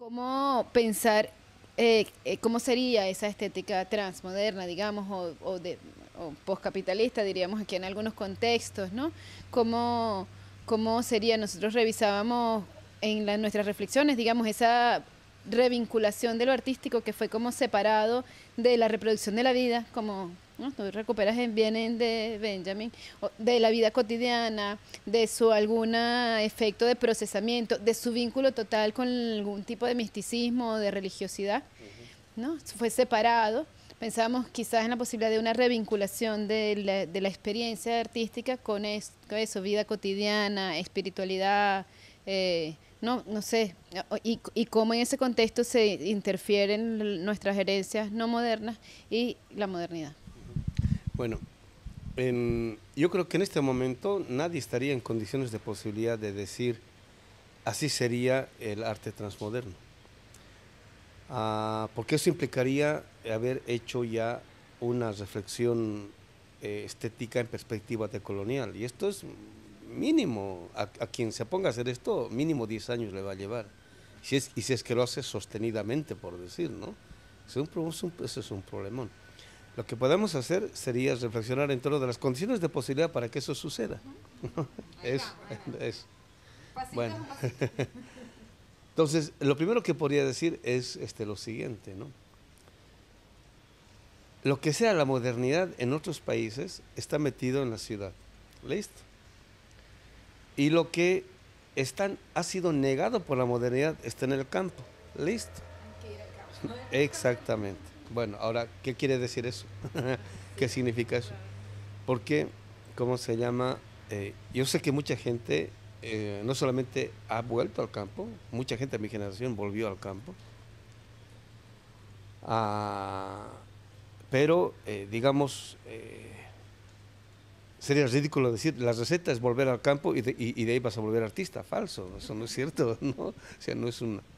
¿Cómo pensar cómo sería esa estética transmoderna, digamos, o poscapitalista, diríamos aquí en algunos contextos, ¿no? ¿Cómo, cómo sería? Nosotros revisábamos en nuestras reflexiones, digamos, esa revinculación de lo artístico que fue como separado de la reproducción de la vida, como ¿no? Tú recuperas vienen de Benjamin, de la vida cotidiana, de su algún efecto de procesamiento, de su vínculo total con algún tipo de misticismo o de religiosidad, ¿no? Fue separado. Pensábamos quizás en la posibilidad de una revinculación de la experiencia artística con eso, vida cotidiana, espiritualidad, no sé, y cómo en ese contexto se interfieren nuestras herencias no modernas y la modernidad. Bueno, yo creo que en este momento nadie estaría en condiciones de posibilidad de decir así sería el arte transmoderno. Porque eso implicaría haber hecho ya una reflexión estética en perspectiva decolonial. Y esto es mínimo, a quien se ponga a hacer esto, mínimo 10 años le va a llevar. Y si es que lo hace sostenidamente, por decir, ¿no? Eso es un problemón. Lo que podemos hacer sería reflexionar en torno de las condiciones de posibilidad para que eso suceda. Es, es. Bueno, entonces, lo primero que podría decir es lo siguiente, ¿no? Lo que sea la modernidad en otros países está metido en la ciudad. ¿Listo? Y lo que ha sido negado por la modernidad está en el campo. ¿Listo? Exactamente. Bueno, ahora, ¿qué quiere decir eso? ¿Qué significa eso? Porque, ¿cómo se llama? Yo sé que mucha gente no solamente ha vuelto al campo, mucha gente de mi generación volvió al campo, ah, pero, digamos, sería ridículo decir, la receta es volver al campo y de ahí vas a volver artista. Falso, eso no es cierto, ¿no? O sea, no es una...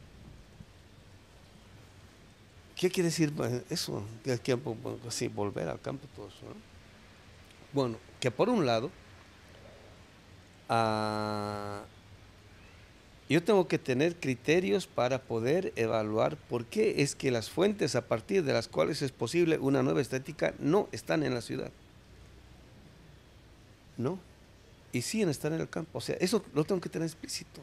¿Qué quiere decir eso? Sí, volver al campo, todo eso, ¿no? Bueno, que por un lado, ah, yo tengo que tener criterios para poder evaluar por qué es que las fuentes a partir de las cuales es posible una nueva estética no están en la ciudad, ¿no? Y siguen están en el campo. O sea, eso lo tengo que tener explícito.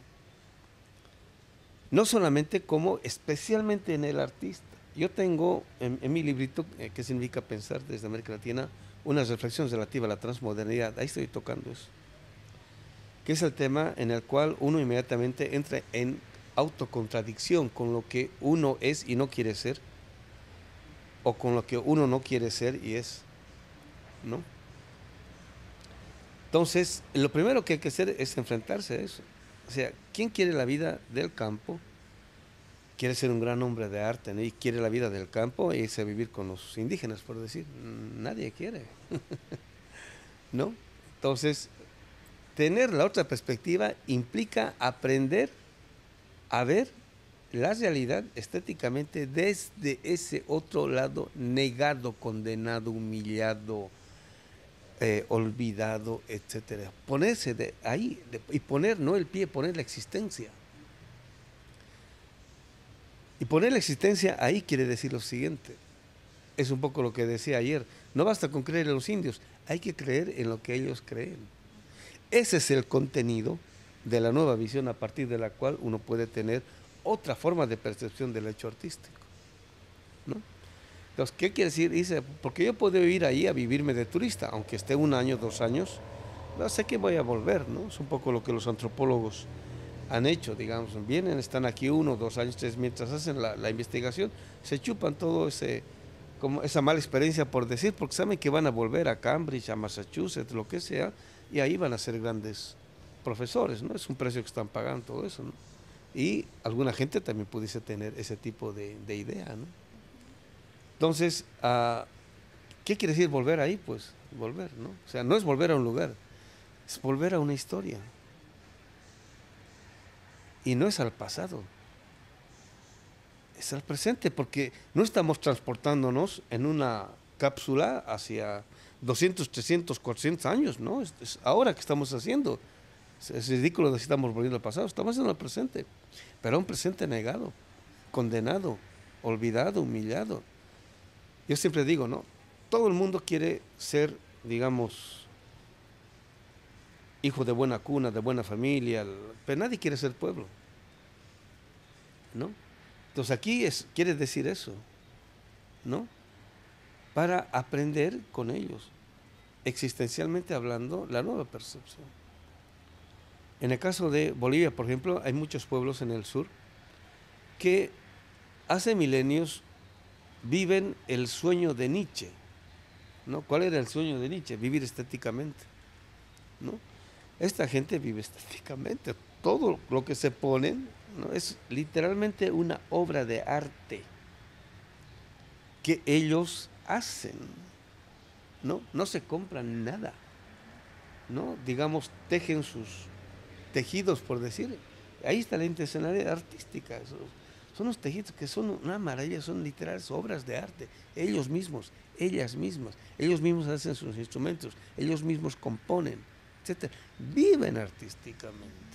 No solamente como, especialmente en el artista. Yo tengo en mi librito, ¿qué significa pensar desde América Latina? Unas reflexiones relativas a la transmodernidad. Ahí estoy tocando eso. Que es el tema en el cual uno inmediatamente entra en autocontradicción con lo que uno es y no quiere ser, o con lo que uno no quiere ser y es, ¿no? Entonces, lo primero que hay que hacer es enfrentarse a eso. O sea, ¿quién quiere la vida del campo? Quiere ser un gran hombre de arte, ¿no? Y quiere la vida del campo e irse a vivir con los indígenas, por decir. Nadie quiere, ¿no? Entonces, tener la otra perspectiva implica aprender a ver la realidad estéticamente desde ese otro lado negado, condenado, humillado, olvidado, etcétera. Ponerse de ahí y poner no el pie, poner la existencia. Y poner la existencia ahí quiere decir lo siguiente. Es un poco lo que decía ayer. No basta con creer en los indios, hay que creer en lo que ellos creen. Ese es el contenido de la nueva visión a partir de la cual uno puede tener otra forma de percepción del hecho artístico, ¿no? Entonces, ¿qué quiere decir? Dice, porque yo puedo ir ahí a vivirme de turista, aunque esté 1 año, 2 años, no sé que voy a volver, ¿no? Es un poco lo que los antropólogos han hecho, digamos, vienen, están aquí 1, 2 años, 3, mientras hacen la investigación, se chupan todo como esa mala experiencia por decir, porque saben que van a volver a Cambridge, a Massachusetts, lo que sea, y ahí van a ser grandes profesores, ¿no? Es un precio que están pagando todo eso, ¿no? Y alguna gente también pudiese tener ese tipo de idea, ¿no? Entonces, ¿qué quiere decir volver ahí? Pues volver, ¿no? O sea, no es volver a un lugar, es volver a una historia. Y no es al pasado, es al presente, porque no estamos transportándonos en una cápsula hacia 200, 300, 400 años, ¿no? Es ahora que estamos haciendo. Es ridículo decir estamos volviendo al pasado, estamos en el presente, pero un presente negado. condenado, olvidado, humillado. Yo siempre digo, ¿no? Todo el mundo quiere ser, digamos, hijo de buena cuna, de buena familia, pero nadie quiere ser pueblo, ¿no? Entonces aquí quiere decir eso, ¿no? Para aprender con ellos, existencialmente hablando, la nueva percepción. En el caso de Bolivia, por ejemplo, hay muchos pueblos en el sur que hace milenios viven el sueño de Nietzsche, ¿no? ¿Cuál era el sueño de Nietzsche? Vivir estéticamente, ¿no? Esta gente vive estéticamente. Todo lo que se ponen, ¿no? Es literalmente una obra de arte que ellos hacen, ¿no? No se compran nada, ¿no? Digamos, tejen sus tejidos, por decir. Ahí está la intencionalidad artística. Son los tejidos que son una maravilla, son literales obras de arte. Ellos mismos, ellas mismas, ellos mismos hacen sus instrumentos, ellos mismos componen, etcétera. Viven artísticamente,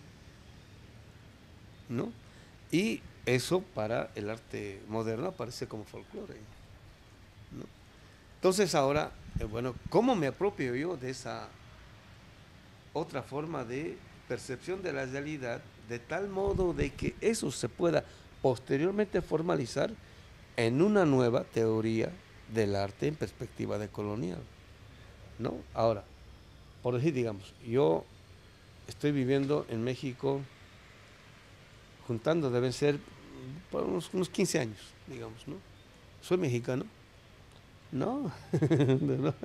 ¿no? Y eso para el arte moderno aparece como folclore, ¿no? Entonces ahora, bueno, ¿cómo me apropio yo de esa otra forma de percepción de la realidad de tal modo de que eso se pueda posteriormente formalizar en una nueva teoría del arte en perspectiva de colonial, ¿no? Ahora, por decir, digamos, yo estoy viviendo en México, juntando deben ser por unos 15 años, digamos, ¿no? ¿Soy mexicano? No, no.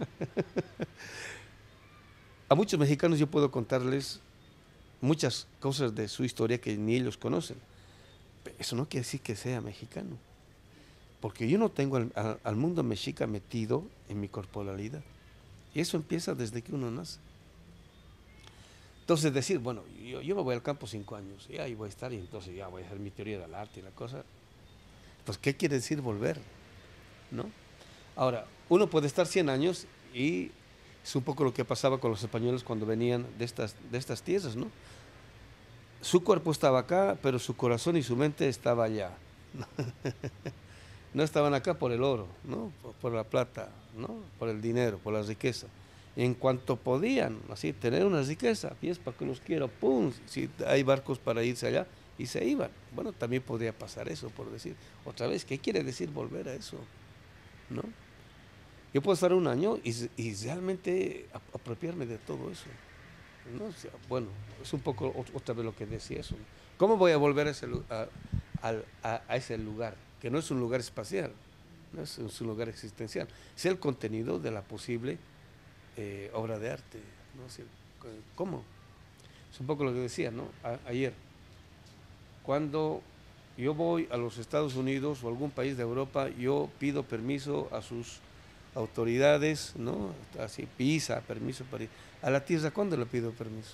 A muchos mexicanos yo puedo contarles muchas cosas de su historia que ni ellos conocen. Pero eso no quiere decir que sea mexicano, porque yo no tengo al mundo mexica metido en mi corporalidad. Y eso empieza desde que uno nace. Entonces decir, bueno, yo me voy al campo 5 años, y ahí voy a estar, y entonces ya voy a hacer mi teoría del arte y la cosa. Pues, ¿qué quiere decir volver? ¿No? Ahora, uno puede estar 100 años y es un poco lo que pasaba con los españoles cuando venían de estas tierras, ¿no? Su cuerpo estaba acá, pero su corazón y su mente estaba allá. No estaban acá por el oro, ¿no? Por la plata, ¿no? Por el dinero, por la riqueza. En cuanto podían, así, tener una riqueza, pies para que los quiero, pum, si hay barcos para irse allá, y se iban. Bueno, también podría pasar eso, por decir. Otra vez, ¿qué quiere decir volver a eso? ¿No? Yo puedo estar un año y realmente apropiarme de todo eso, ¿no? O sea, bueno, es un poco otra vez lo que decía eso, ¿no? ¿Cómo voy a volver a ese lugar? Que no es un lugar espacial, no es un lugar existencial, es el contenido de la posible obra de arte, ¿no? O sea, ¿cómo? Es un poco lo que decía, ¿no? Ayer, cuando yo voy a los Estados Unidos o algún país de Europa, yo pido permiso a sus autoridades, ¿no? Así, PISA, permiso para ir. A la tierra, ¿cuándo le pido permiso?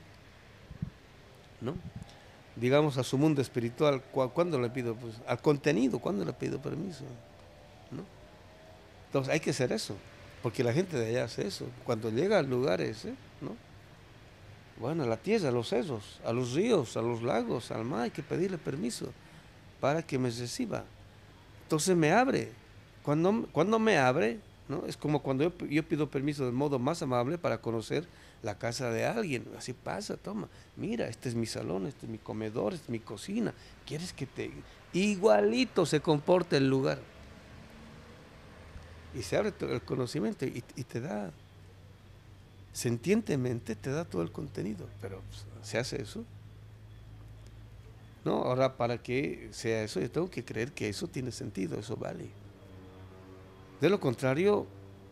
¿No? Digamos, a su mundo espiritual, ¿cuándo le pido? Pues al contenido, ¿cuándo le pido permiso? ¿No? Entonces hay que hacer eso, porque la gente de allá hace eso. Cuando llega a lugares, ¿no? Bueno, a la tierra, a los cerros, a los ríos, a los lagos, al mar, hay que pedirle permiso para que me reciba. Entonces me abre. Cuando me abre, ¿no? Es como cuando yo pido permiso de modo más amable para conocer la casa de alguien. Así pasa, toma, mira, este es mi salón, este es mi comedor, esta es mi cocina. ¿Quieres que te...? Igualito se comporta el lugar. Y se abre el conocimiento y te da, sentientemente te da todo el contenido. Pero pues, ¿se hace eso? No, ahora para que sea eso, yo tengo que creer que eso tiene sentido, eso vale. De lo contrario,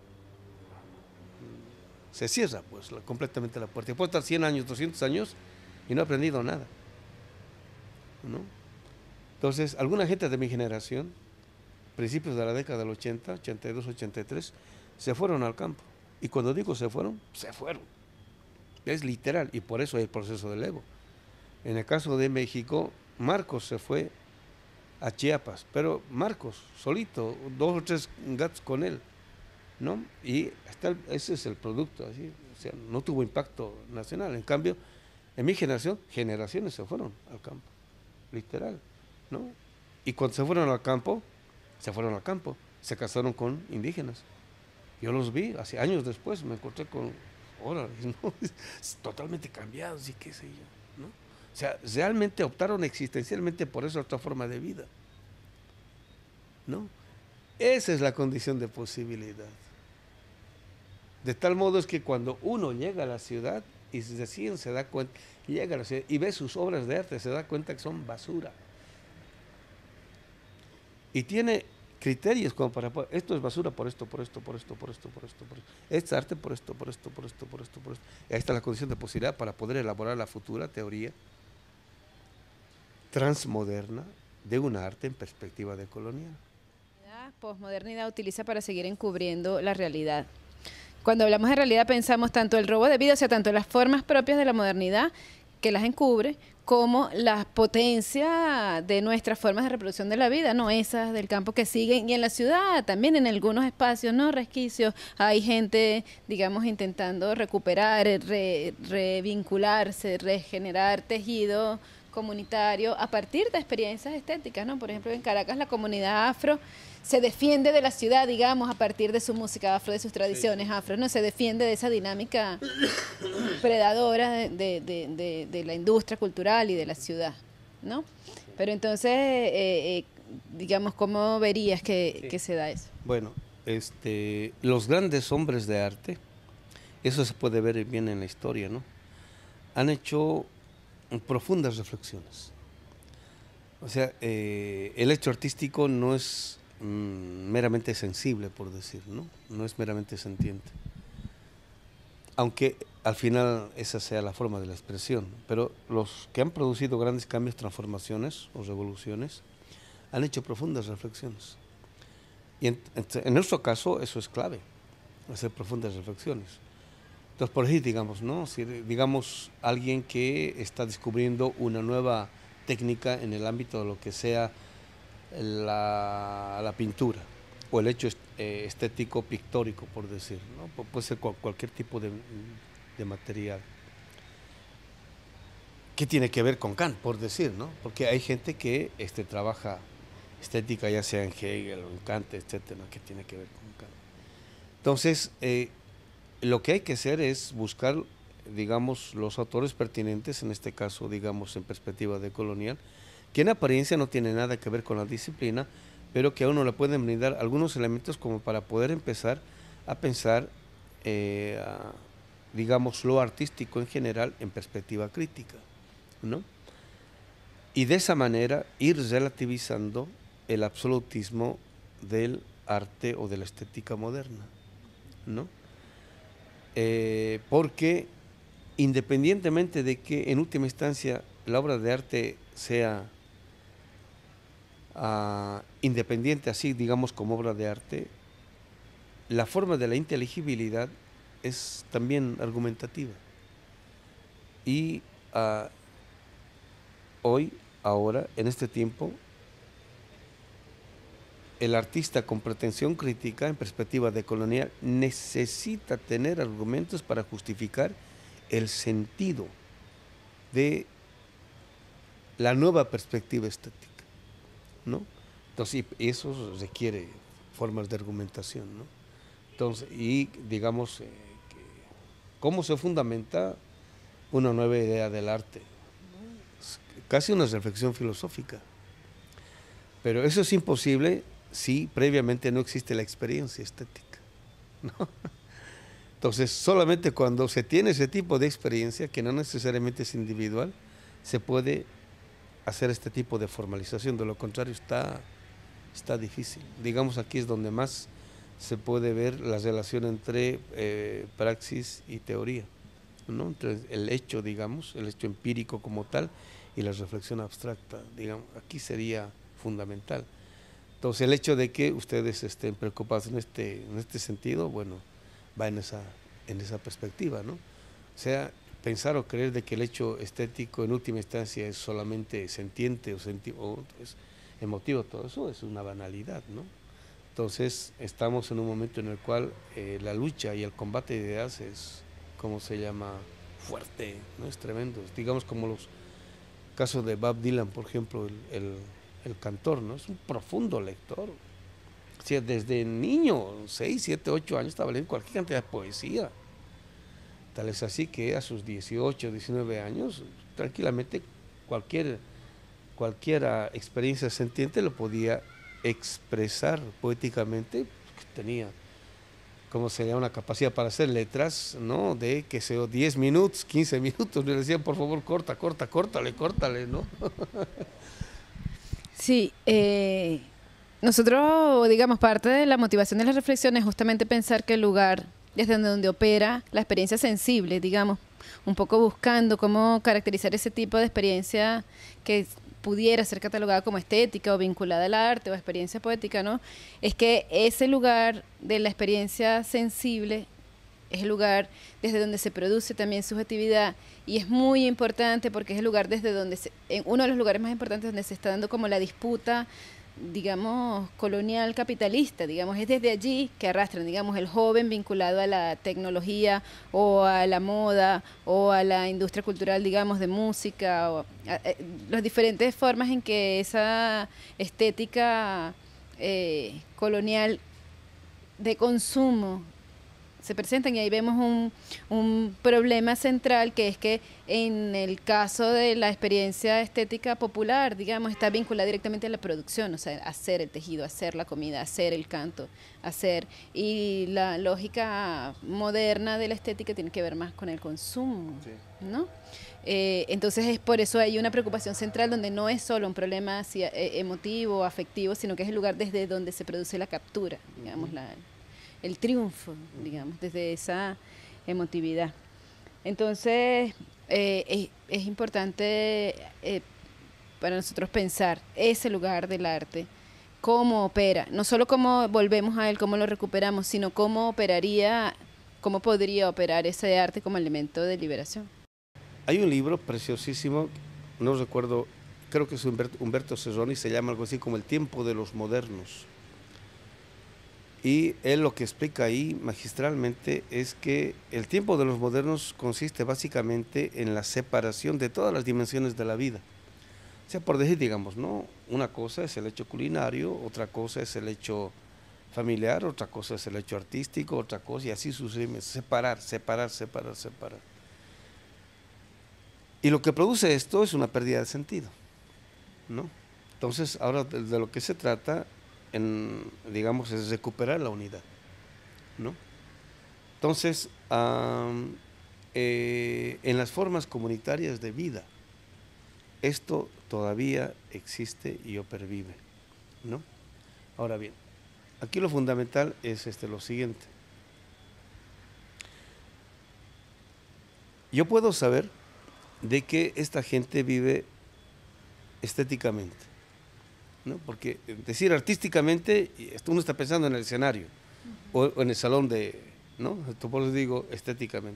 se cierra pues completamente la puerta. Puedo estar 100 años, 200 años y no he aprendido nada, ¿no? Entonces, alguna gente de mi generación, principios de la década del 80, 82, 83, se fueron al campo. Y cuando digo se fueron, se fueron. Es literal, y por eso hay el proceso del Evo. En el caso de México, Marcos se fue a Chiapas, pero Marcos, solito, 2 o 3 gatos con él, ¿no? Y ese es el producto, así, o sea, no tuvo impacto nacional. En cambio, en mi generación, generaciones se fueron al campo, literal, ¿no? Y cuando se fueron al campo, se casaron con indígenas. Yo los vi, hace años después, me encontré con, órale, ¿no? Totalmente cambiados y qué sé yo, ¿no? O sea, realmente optaron existencialmente por esa otra forma de vida, ¿no? Esa es la condición de posibilidad. De tal modo es que cuando uno llega a la ciudad y recién se da cuenta, llega a la ciudad y ve sus obras de arte, se da cuenta que son basura. Y tiene criterios como para, esto es basura por esto, por esto, por esto, por esto, por esto, por esto. Esto es arte por esto, por esto, por esto, por esto, por esto. Y ahí está la condición de posibilidad para poder elaborar la futura teoría transmoderna de un arte en perspectiva decolonial. La posmodernidad utiliza para seguir encubriendo la realidad. Cuando hablamos de realidad pensamos tanto el robo de vida, o sea, tanto las formas propias de la modernidad que las encubre, como la potencia de nuestras formas de reproducción de la vida, no esas del campo que siguen, y en la ciudad también en algunos espacios, no resquicios, hay gente, digamos, intentando recuperar, revincularse, regenerar tejido comunitario a partir de experiencias estéticas, ¿no? Por ejemplo, en Caracas la comunidad afro se defiende de la ciudad, digamos, a partir de su música afro, de sus tradiciones afro, ¿no? Se defiende de esa dinámica predadora de la industria cultural y de la ciudad, ¿no? Pero entonces, digamos, ¿cómo verías que se da eso? Bueno, los grandes hombres de arte, eso se puede ver bien en la historia, ¿no? Han hecho profundas reflexiones. O sea, el hecho artístico no es meramente sensible, por decir, ¿no? No es meramente sentiente. Aunque al final esa sea la forma de la expresión, pero los que han producido grandes cambios, transformaciones o revoluciones, han hecho profundas reflexiones. Y en nuestro caso eso es clave, hacer profundas reflexiones. Entonces, por ahí, digamos, ¿no? Si, digamos, alguien que está descubriendo una nueva técnica en el ámbito de lo que sea la pintura o el hecho estético pictórico, por decir, ¿no? Puede ser cualquier tipo de material. ¿Qué tiene que ver con Kant, por decir, ¿no? Porque hay gente que trabaja estética, ya sea en Hegel o en Kant, etcétera, ¿no? ¿Qué tiene que ver con Kant? Entonces, lo que hay que hacer es buscar, digamos, los autores pertinentes, en este caso, digamos, en perspectiva decolonial, que en apariencia no tiene nada que ver con la disciplina, pero que a uno le pueden brindar algunos elementos como para poder empezar a pensar, digamos, lo artístico en general en perspectiva crítica, ¿no? Y de esa manera ir relativizando el absolutismo del arte o de la estética moderna, ¿no? Porque independientemente de que en última instancia la obra de arte sea independiente así, digamos, como obra de arte, la forma de la inteligibilidad es también argumentativa. Y hoy, ahora, en este tiempo, el artista con pretensión crítica en perspectiva decolonial necesita tener argumentos para justificar el sentido de la nueva perspectiva estética, ¿no? Entonces, eso requiere formas de argumentación, ¿no? Entonces, y digamos, ¿cómo se fundamenta una nueva idea del arte? Es casi una reflexión filosófica. Pero eso es imposible si previamente no existe la experiencia estética, ¿no? Entonces, solamente cuando se tiene ese tipo de experiencia, que no necesariamente es individual, se puede hacer este tipo de formalización. De lo contrario, está difícil. Digamos, aquí es donde más se puede ver la relación entre praxis y teoría, ¿no? Entre el hecho, digamos, el hecho empírico como tal y la reflexión abstracta, digamos, aquí sería fundamental. Entonces, el hecho de que ustedes estén preocupados en este sentido, bueno, va en esa perspectiva, ¿no? O sea, pensar o creer de que el hecho estético en última instancia es solamente sentiente o es emotivo, todo eso es una banalidad, ¿no? Entonces, estamos en un momento en el cual la lucha y el combate de ideas es, ¿cómo se llama?, fuerte, ¿no? Es tremendo. Digamos como los casos de Bob Dylan, por ejemplo, el el cantor, ¿no? Es un profundo lector. O sea, desde niño, 6, 7, 8 años, estaba leyendo cualquier cantidad de poesía. Tal es así que a sus 18, 19 años, tranquilamente cualquier experiencia sentiente lo podía expresar poéticamente. Tenía, como se llama, una capacidad para hacer letras, ¿no? De, que sea 10 minutos, 15 minutos. Le decían, por favor, córtale, ¿no? Sí, nosotros, digamos, parte de la motivación de la reflexión es justamente pensar que el lugar desde donde opera la experiencia sensible, digamos, un poco buscando cómo caracterizar ese tipo de experiencia que pudiera ser catalogada como estética o vinculada al arte o experiencia poética, ¿no? Es que ese lugar de la experiencia sensible es el lugar desde donde se produce también subjetividad y es muy importante porque es el lugar desde donde, uno de los lugares más importantes donde se está dando como la disputa, digamos, colonial capitalista, digamos, es desde allí que arrastran, digamos, el joven vinculado a la tecnología o a la moda o a la industria cultural, digamos, de música, o las diferentes formas en que esa estética colonial de consumo se presentan y ahí vemos un problema central que es que en el caso de la experiencia estética popular, digamos, está vinculada directamente a la producción, o sea, hacer el tejido, hacer la comida, hacer el canto, y la lógica moderna de la estética tiene que ver más con el consumo, sí, ¿no? Entonces es por eso hay una preocupación central donde no es solo un problema así, emotivo, afectivo, sino que es el lugar desde donde se produce la captura, digamos, el triunfo, digamos, desde esa emotividad. Entonces, es importante para nosotros pensar ese lugar del arte, cómo opera, no solo cómo volvemos a él, cómo lo recuperamos, sino cómo podría operar ese arte como elemento de liberación. Hay un libro preciosísimo, no recuerdo, creo que es Humberto Serroni, se llama algo así como El tiempo de los modernos. Y él lo que explica ahí magistralmente es que el tiempo de los modernos consiste básicamente en la separación de todas las dimensiones de la vida. O sea, por decir, digamos, ¿no? Una cosa es el hecho culinario, otra cosa es el hecho familiar, otra cosa es el hecho artístico, otra cosa, y así sucesivamente. Separar. Y lo que produce esto es una pérdida de sentido, ¿no? Entonces, ahora de lo que se trata, digamos, es recuperar la unidad, ¿no? Entonces, en las formas comunitarias de vida, esto todavía existe y pervive, ¿no? Ahora bien, aquí lo fundamental es lo siguiente. Yo puedo saber de que esta gente vive estéticamente, ¿no? Porque decir artísticamente, uno está pensando en el escenario o en el salón ¿no? Por eso digo estéticamente.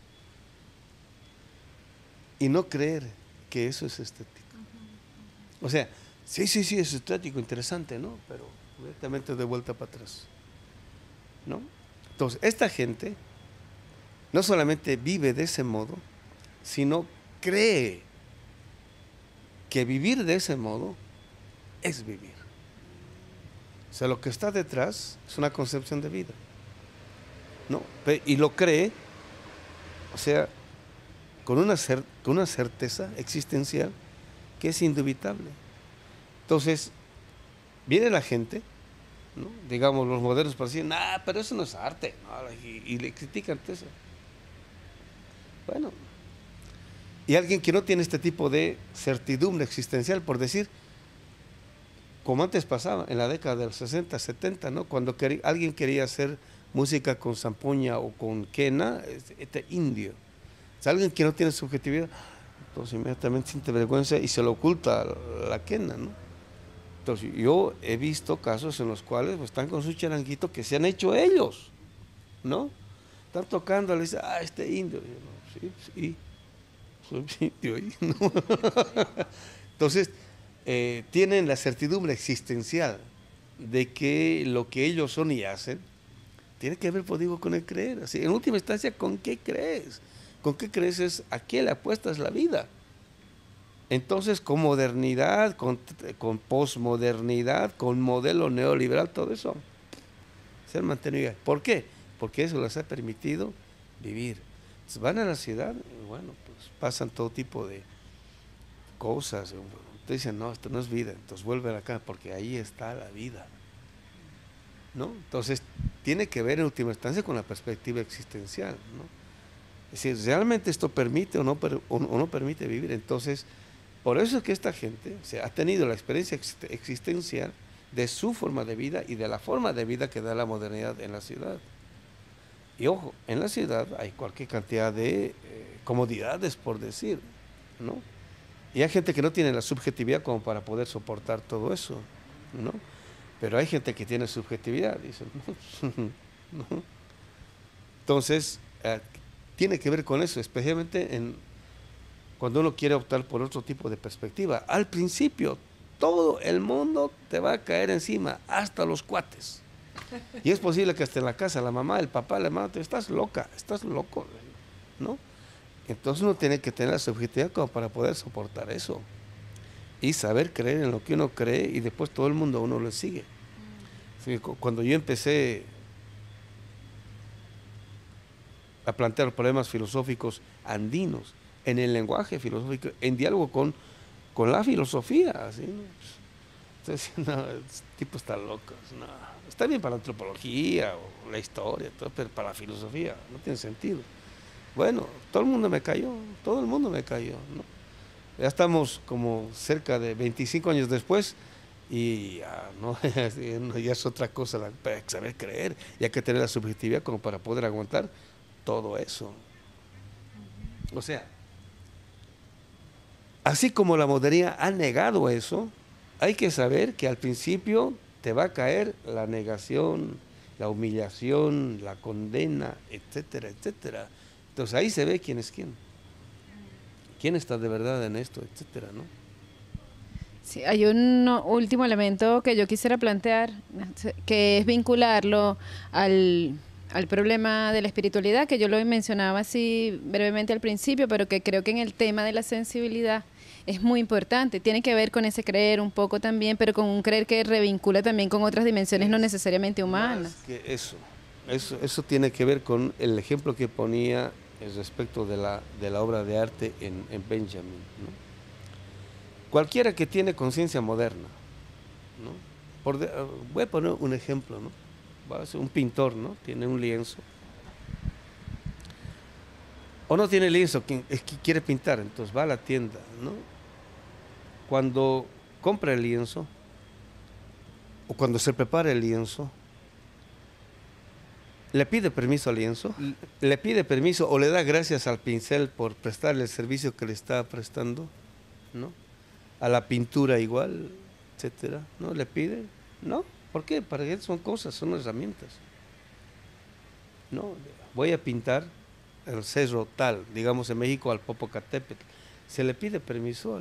Y no creer que eso es estético. O sea, sí, es estético, interesante, ¿no? Pero directamente de vuelta para atrás, ¿no? Entonces, esta gente no solamente vive de ese modo, sino cree que vivir de ese modo es vivir. O sea, lo que está detrás es una concepción de vida, ¿no? Y lo cree, o sea, con una certeza existencial que es indubitable. Entonces, viene la gente, ¿no? Digamos, los modernos para decir, pero eso no es arte, ¿no? Y le critican eso. Bueno, y alguien que no tiene este tipo de certidumbre existencial, por decir, como antes pasaba en la década de los 60, 70, ¿no? Cuando alguien quería hacer música con zampoña o con quena, indio. O sea, alguien que no tiene subjetividad, entonces inmediatamente siente vergüenza y se lo oculta la quena, ¿no? Entonces yo he visto casos en los cuales pues, están con su charanguito que se han hecho ellos, ¿no? Están tocando, le dicen, indio. Y yo, no, sí, soy indio, ¿no? Entonces, tienen la certidumbre existencial de que lo que ellos son y hacen tiene que ver, pues digo, con el creer. Así, en última instancia, ¿con qué crees? ¿Con qué crees? Es a qué le apuestas la vida. Entonces, con modernidad, con posmodernidad, con modelo neoliberal, todo eso se han mantenido. ¿Por qué? Porque eso les ha permitido vivir. Entonces, van a la ciudad y bueno, pues pasan todo tipo de cosas. Te dicen, no, esto no es vida, entonces vuelven acá porque ahí está la vida, ¿no? Entonces, tiene que ver en última instancia con la perspectiva existencial, ¿no? Es decir, ¿realmente esto permite o no permite vivir? Entonces, por eso es que esta gente ha tenido la experiencia existencial de su forma de vida y de la forma de vida que da la modernidad en la ciudad. Y ojo, en la ciudad hay cualquier cantidad de comodidades, por decir, ¿no? Y hay gente que no tiene la subjetividad como para poder soportar todo eso, ¿no? Pero hay gente que tiene subjetividad, dicen, ¿no? Entonces, tiene que ver con eso, especialmente cuando uno quiere optar por otro tipo de perspectiva. Al principio, todo el mundo te va a caer encima, hasta los cuates. Y es posible que hasta en la casa, la mamá, el papá, la mamá, estás loca, estás loco, ¿no? Entonces uno tiene que tener la subjetividad como para poder soportar eso. Y saber creer en lo que uno cree y después todo el mundo a uno lo sigue. Sí, cuando yo empecé a plantear problemas filosóficos andinos, en el lenguaje filosófico, en diálogo con la filosofía, así, ¿no? Entonces, no, este tipo está loco, no, está bien para la antropología o la historia, todo, pero para la filosofía no tiene sentido. Bueno, todo el mundo me cayó, ¿no? Ya estamos como cerca de 25 años después y ya, ¿no? Ya es otra cosa, hay que saber creer y hay que tener la subjetividad como para poder aguantar todo eso. O sea, así como la modernidad ha negado eso, hay que saber que al principio te va a caer la negación, la humillación, la condena, etcétera, etcétera. Entonces ahí se ve quién es quién. ¿Quién está de verdad en esto, etcétera, no? Sí, hay un último elemento que yo quisiera plantear, que es vincularlo al problema de la espiritualidad, que yo lo mencionaba así brevemente al principio, pero que creo que en el tema de la sensibilidad es muy importante. Tiene que ver con ese creer un poco también, pero con un creer que revincula también con otras dimensiones no necesariamente humanas. Más que eso tiene que ver con el ejemplo que ponía respecto de la obra de arte en Benjamin, ¿no? Cualquiera que tiene conciencia moderna, ¿no? Voy a poner un ejemplo, ¿no? Va a ser un pintor, ¿no? Tiene un lienzo. O no tiene lienzo, es que quiere pintar, entonces va a la tienda, ¿no? Cuando compra el lienzo, o cuando se prepara el lienzo, le pide permiso al lienzo, le pide permiso o le da gracias al pincel por prestarle el servicio que le está prestando, ¿no? A la pintura igual, etcétera, ¿no? Le pide, ¿no? ¿Por qué? Para él son cosas, son herramientas. No, voy a pintar el cerro tal, digamos en México al Popocatépetl. ¿Se le pide permiso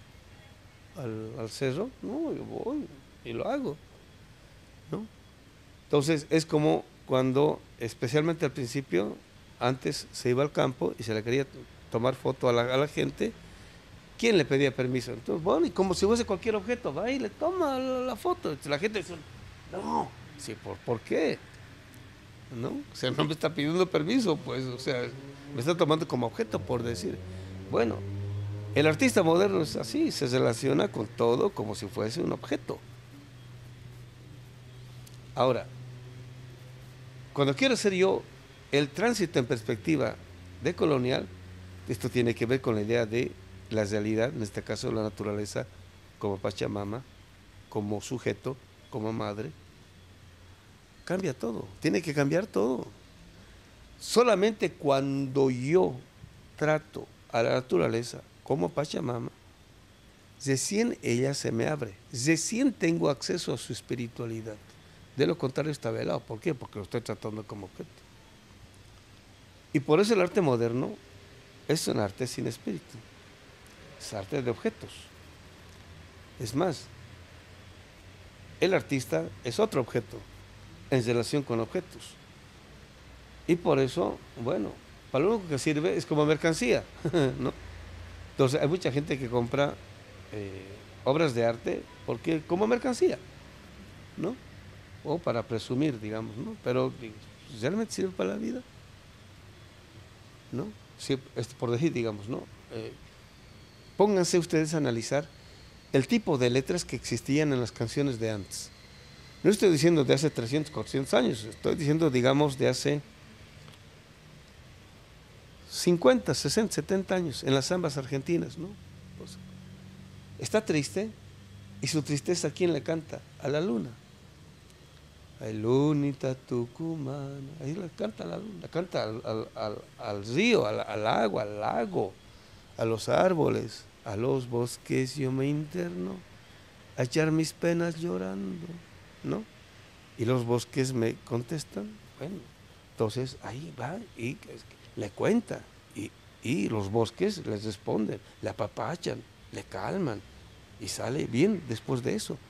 al cerro? No, yo voy y lo hago, ¿no? Entonces es como cuando, especialmente al principio, antes se iba al campo y se le quería tomar foto a la gente. ¿Quién le pedía permiso? Entonces, bueno, y como si fuese cualquier objeto, va y le toma la foto. La gente dice, no, sí, ¿por qué? ¿No? O sea, no me está pidiendo permiso, pues, o sea, me está tomando como objeto, por decir. Bueno, el artista moderno es así, se relaciona con todo como si fuese un objeto. Ahora, cuando quiero hacer yo el tránsito en perspectiva decolonial, esto tiene que ver con la idea de la realidad, en este caso la naturaleza, como Pachamama, como sujeto, como madre. Cambia todo, tiene que cambiar todo. Solamente cuando yo trato a la naturaleza como Pachamama, recién ella se me abre, recién tengo acceso a su espiritualidad. De lo contrario está velado. ¿Por qué? Porque lo estoy tratando como objeto. Y por eso el arte moderno es un arte sin espíritu. Es arte de objetos. Es más, el artista es otro objeto en relación con objetos. Y por eso, bueno, para lo único que sirve es como mercancía, ¿no? Entonces hay mucha gente que compra obras de arte porque como mercancía, ¿no? O para presumir, digamos, ¿no? Pero ¿realmente sirve para la vida? ¿No? Sí, por decir, digamos, ¿no? Pónganse ustedes a analizar el tipo de letras que existían en las canciones de antes. No estoy diciendo de hace 300, 400 años, estoy diciendo, digamos, de hace 50, 60, 70 años, en las zambas argentinas, ¿no? Pues, está triste, y su tristeza, ¿a quién le canta? A la luna. Ay, lunita tucumana, ahí le canta a la luna, canta al río, al agua, al lago, a los árboles, a los bosques, yo me interno, a echar mis penas llorando, ¿no? Y los bosques me contestan, bueno, entonces ahí va y le cuenta, y los bosques les responden, le apapachan, le calman, y sale bien después de eso,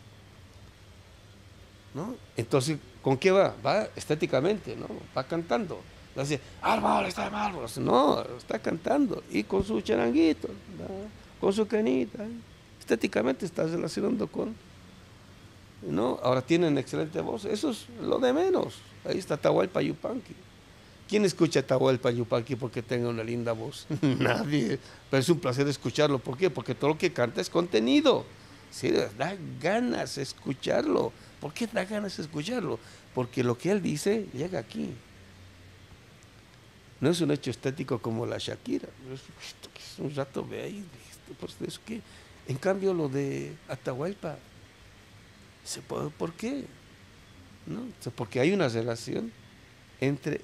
¿no? Entonces, ¿con qué va? Va estéticamente, ¿no? Va cantando. No dice, árbol, está árbol. No, está cantando. Y con su charanguito, ¿no? Con su canita. Estéticamente está relacionando con, ¿no? Ahora tienen excelente voz. Eso es lo de menos. Ahí está Atahualpa Yupanqui. ¿Quién escucha a Atahualpa Yupanqui porque tenga una linda voz? Nadie. Pero es un placer escucharlo. ¿Por qué? Porque todo lo que canta es contenido. Sí, da ganas escucharlo. ¿Por qué da ganas escucharlo? Porque lo que él dice llega aquí. No es un hecho estético como la Shakira. Es un rato ve ahí, pues eso que. En cambio lo de Atahualpa, ¿por qué? ¿No? Porque hay una relación entre,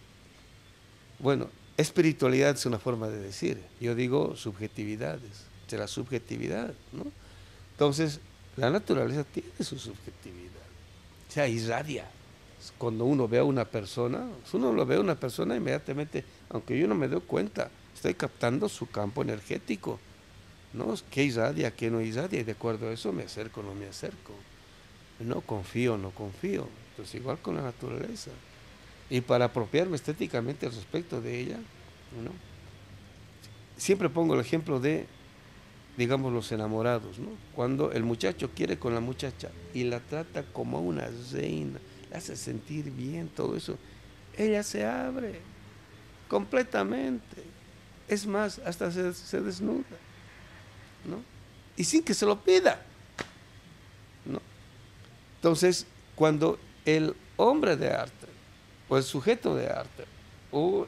bueno, espiritualidad es una forma de decir. Yo digo subjetividades, de la subjetividad, ¿no? Entonces, la naturaleza tiene su subjetividad, o sea, irradia. Cuando uno ve a una persona, uno lo ve a una persona inmediatamente, aunque yo no me doy cuenta, estoy captando su campo energético, ¿no? ¿Qué irradia, qué no irradia? Y de acuerdo a eso me acerco o no me acerco, no confío o no confío. Entonces, igual con la naturaleza. Y para apropiarme estéticamente al respecto de ella, ¿no? Siempre pongo el ejemplo de, digamos, los enamorados, ¿no? Cuando el muchacho quiere con la muchacha y la trata como a una reina, la hace sentir bien, todo eso, ella se abre completamente. Es más, hasta se desnuda, ¿no? Y sin que se lo pida, ¿no? Entonces, cuando el hombre de arte, o el sujeto de arte, o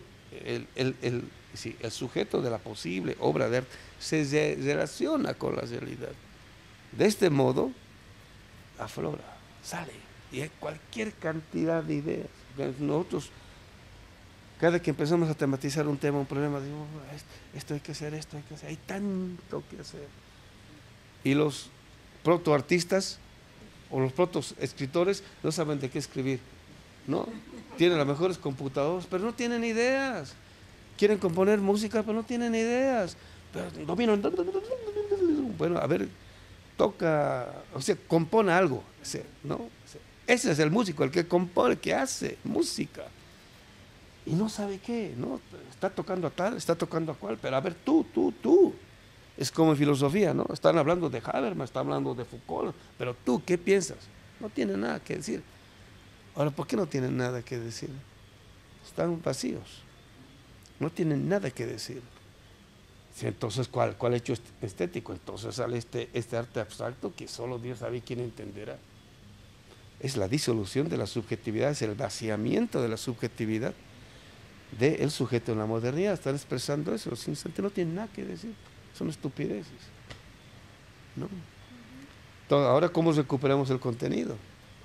sí, el sujeto de la posible obra de arte, se relaciona con la realidad, de este modo, aflora, sale, y hay cualquier cantidad de ideas. Nosotros, cada que empezamos a tematizar un tema, un problema, decimos, esto hay que hacer, esto hay que hacer, hay tanto que hacer. Y los protoartistas o los protoescritores no saben de qué escribir, ¿no? Tienen las mejores computadoras, pero no tienen ideas. Quieren componer música, pero no tienen ideas. Pero dominan. Bueno, a ver, toca, o sea, compone algo, ¿no? Ese es el músico, el que compone, el que hace música. Y no sabe qué, ¿no? Está tocando a tal, está tocando a cual, pero a ver, tú. Es como en filosofía, ¿no? Están hablando de Habermas, están hablando de Foucault, pero tú, ¿qué piensas? No tiene nada que decir. Ahora, ¿por qué no tienen nada que decir? Están vacíos. No tienen nada que decir. Entonces, ¿cuál hecho estético? Entonces sale este arte abstracto que solo Dios sabe quién entenderá. Es la disolución de la subjetividad, es el vaciamiento de la subjetividad del sujeto en la modernidad. Están expresando eso, los instantes no tienen nada que decir, son estupideces, ¿no? Entonces, ahora, ¿cómo recuperamos el contenido?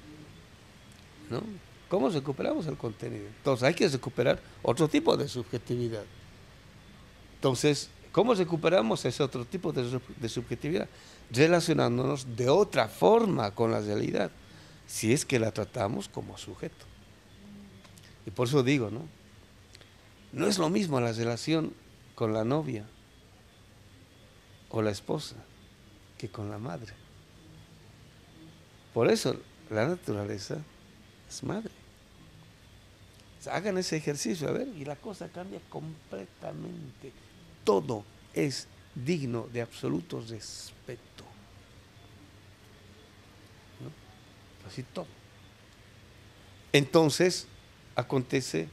¿No? ¿Cómo recuperamos el contenido? Entonces hay que recuperar otro tipo de subjetividad. Entonces, ¿cómo recuperamos ese otro tipo de subjetividad? Relacionándonos de otra forma con la realidad, si es que la tratamos como sujeto. Y por eso digo, ¿no? No es lo mismo la relación con la novia o la esposa que con la madre. Por eso la naturaleza es madre. O sea, hagan ese ejercicio, a ver, y la cosa cambia completamente. Todo es digno de absoluto respeto. ¿No? Así todo. Entonces acontece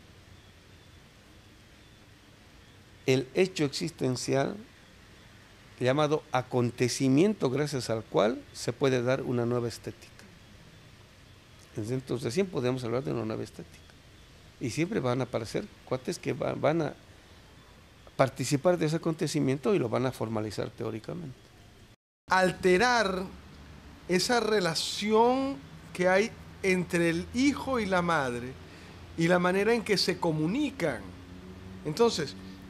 el hecho existencial llamado acontecimiento gracias al cual se puede dar una nueva estética. Entonces siempre podemos hablar de una nueva estética. Y siempre van a aparecer cuates que van a participar de ese acontecimiento y lo van a formalizar teóricamente. Alterar esa relación que hay entre el hijo y la madre y la manera en que se comunican. Entonces,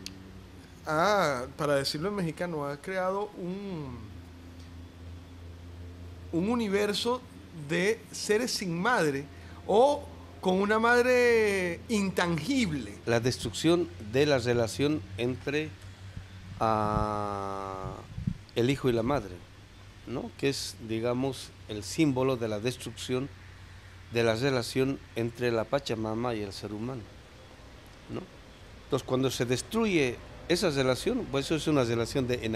para decirlo en mexicano, ha creado un universo de seres sin madre o con una madre intangible. La destrucción de la relación entre el hijo y la madre, ¿no? Que es, digamos, el símbolo de la destrucción de la relación entre la Pachamama y el ser humano, ¿no? Entonces, cuando se destruye esa relación, pues eso es una relación de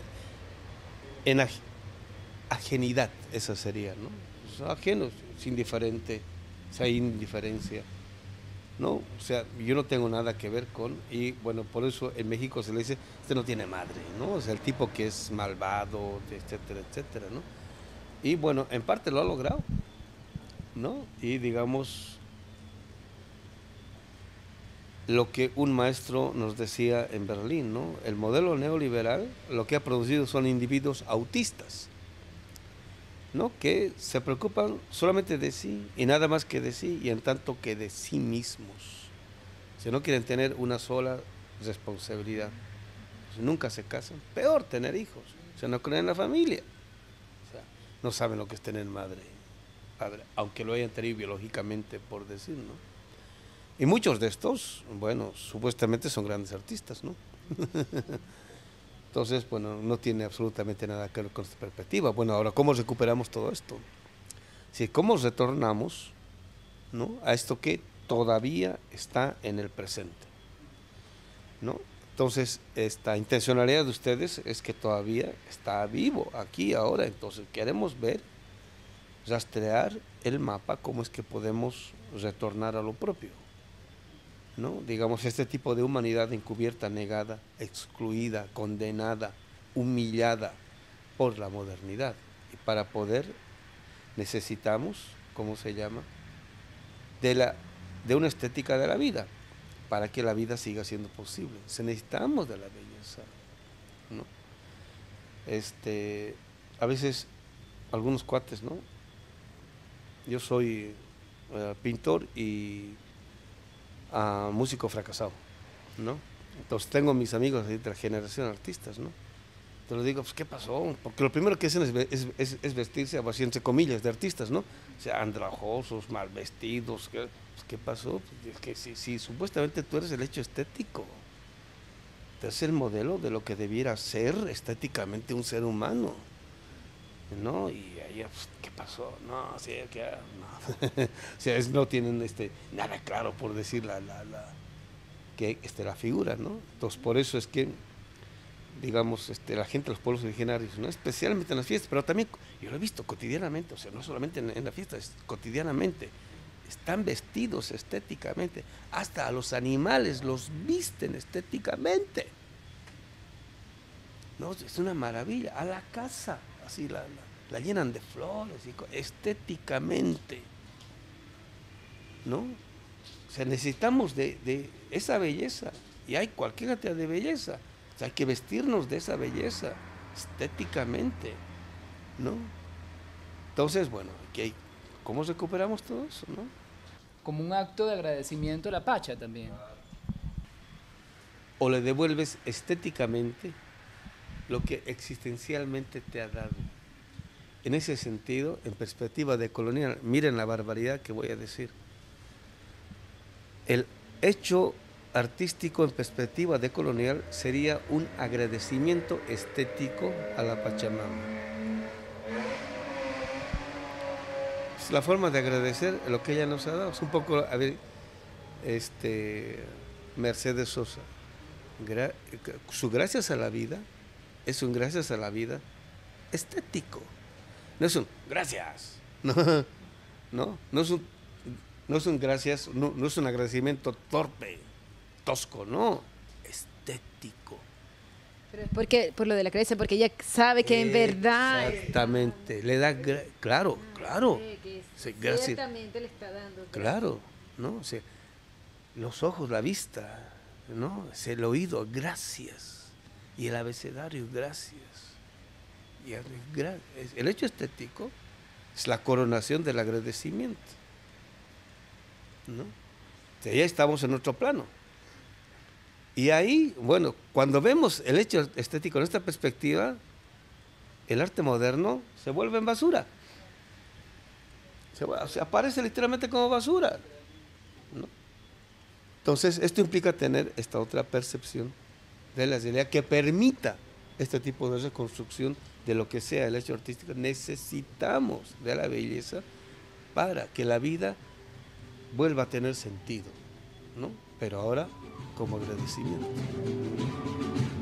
ajenidad, esa sería, ¿no? Pues ajenos, es indiferente, o sea, hay indiferencia, ¿no? O sea, yo no tengo nada que ver con, y bueno, por eso en México se le dice, este no tiene madre, ¿no? O sea, el tipo que es malvado, etcétera, etcétera, ¿no? Y bueno, en parte lo ha logrado, ¿no? Y digamos, lo que un maestro nos decía en Berlín, ¿no? El modelo neoliberal lo que ha producido son individuos autistas, ¿no? Que se preocupan solamente de sí y nada más que de sí y en tanto que de sí mismos. Si no quieren tener una sola responsabilidad, pues nunca se casan. Peor tener hijos, o sea, no creen en la familia, o sea, no saben lo que es tener madre, padre, aunque lo hayan tenido biológicamente, por decir, ¿no? Y muchos de estos, bueno, supuestamente son grandes artistas, ¿no? Entonces, bueno, no tiene absolutamente nada que ver con esta perspectiva. Bueno, ahora, ¿cómo recuperamos todo esto? Sí, ¿cómo retornamos, ¿no? A esto que todavía está en el presente, ¿no? Entonces, esta intencionalidad de ustedes es que todavía está vivo aquí, ahora. Entonces, queremos ver, rastrear el mapa, cómo es que podemos retornar a lo propio, ¿no? Digamos, este tipo de humanidad encubierta, negada, excluida, condenada, humillada por la modernidad. Y para poder necesitamos, ¿cómo se llama? De una estética de la vida, para que la vida siga siendo posible. Necesitamos de la belleza, ¿no? A veces, algunos cuates, ¿no? Yo soy pintor y músico fracasado, ¿no? Entonces tengo mis amigos de la generación de artistas, ¿no? Te lo digo, pues, ¿qué pasó? Porque lo primero que hacen es vestirse, así entre comillas, de artistas, ¿no? O sea, andrajosos, mal vestidos. ¿Qué pasó? Pues, es que si supuestamente tú eres el hecho estético, tú eres el modelo de lo que debiera ser estéticamente un ser humano, ¿no? Y ahí, pues, ¿qué pasó? No, sí, que no. O sea, no tienen nada claro, por decir la figura, ¿no? Entonces, por eso es que, digamos, la gente de los pueblos originarios, ¿no? Especialmente en las fiestas, pero también yo lo he visto cotidianamente, o sea, no solamente en la fiesta, es cotidianamente, están vestidos estéticamente, hasta a los animales los visten estéticamente, ¿no? Es una maravilla. A la casa, así la llenan de flores, estéticamente, ¿no? O sea, necesitamos de esa belleza, y hay cualquier cantidad de belleza. O sea, hay que vestirnos de esa belleza estéticamente, ¿no? Entonces, bueno, ¿cómo recuperamos todo eso, no? Como un acto de agradecimiento a la Pacha también. O le devuelves estéticamente lo que existencialmente te ha dado. En ese sentido, en perspectiva de colonial, miren la barbaridad que voy a decir. El hecho artístico en perspectiva de colonial sería un agradecimiento estético a la Pachamama. Es la forma de agradecer lo que ella nos ha dado. Es un poco, a ver, Mercedes Sosa, su gracias a la vida es un gracias a la vida estético. No es un gracias. No es un gracias, no es un agradecimiento torpe, tosco, no, estético. Pero es porque, por lo de la creencia, porque ella sabe que en verdad... Exactamente, le da, claro, Que sí, gracias. ciertamente le está dando. Claro, ¿no? O sea, los ojos, la vista, ¿no? Es el oído, gracias. Y el abecedario, gracias. Y el hecho estético es la coronación del agradecimiento, ¿no? O sea, ya estamos en otro plano. Y ahí, bueno, cuando vemos el hecho estético en esta perspectiva, el arte moderno se vuelve en basura. Se aparece literalmente como basura, ¿no? Entonces, esto implica tener esta otra percepción de la realidad que permita este tipo de reconstrucción de lo que sea el hecho artístico. Necesitamos de la belleza para que la vida vuelva a tener sentido, ¿no? Pero ahora como agradecimiento.